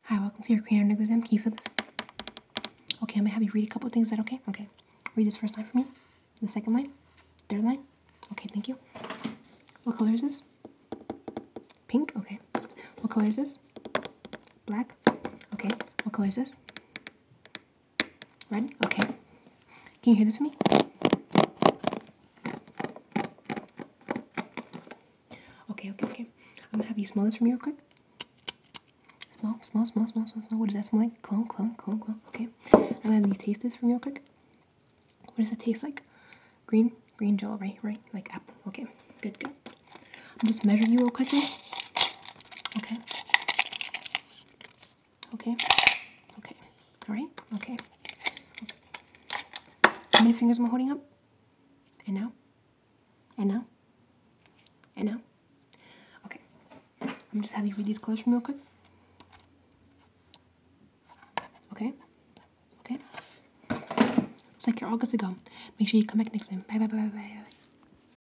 Hi, welcome to your cranial nerve exam. Can you feel this? Okay, I'm gonna have you read a couple things. Is that okay? Okay. Read this first line for me. The second line. Third line. Okay, thank you. What color is this? Pink? Okay. What color is this? Black? Okay. What color is this? Red? Okay. Can you hear this for me? Okay, okay, okay. I'm gonna have you smell this for me real quick. Smell. What does that smell like? Cologne. Okay. I'm gonna have you taste this for me real quick. What does that taste like? Green jello, right? Like apple. Okay, good. I'll just measure you real quickly. Okay. All right. Okay. How many fingers am I holding up? And now. Okay. I'm just having you read these colors for me real quick. Okay. Looks like you're all good to go. Make sure you come back next time. Bye.